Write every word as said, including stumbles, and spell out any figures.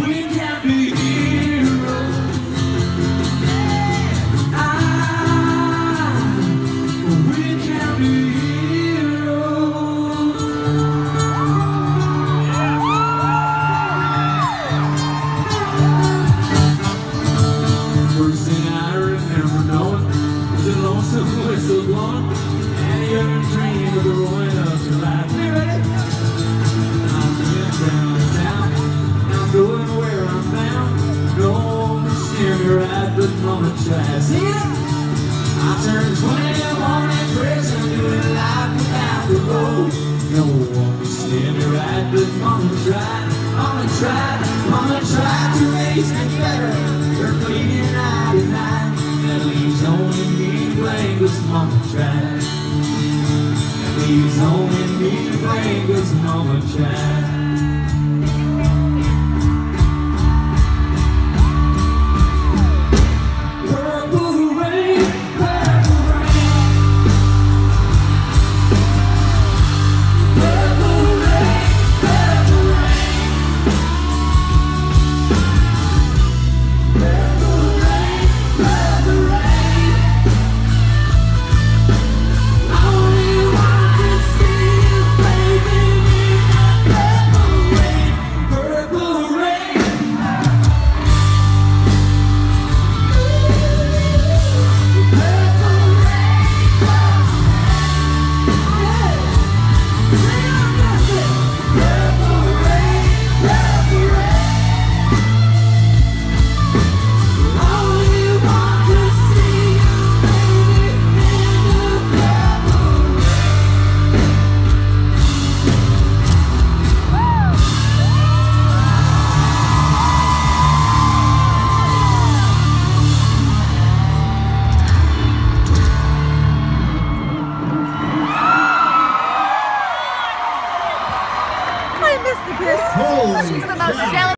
we can be heroes. Ah, we can be heroes. First thing I remember knowing was a lonesome whistle blowing, and you ever dream of the rolling of your life. Are you ready? I'm going down, I'm going where I'm bound. No one can steer me right, but mama tries. Yeah. I turned twenty-one in prison, doing life without the road. No one can steer me right, but mama tried. Mama tried, mama tried to raise me better. Her bleeding eye to night, that leaves only me to blame, 'cause mama tried. That leaves only me to blame, 'cause mama tried.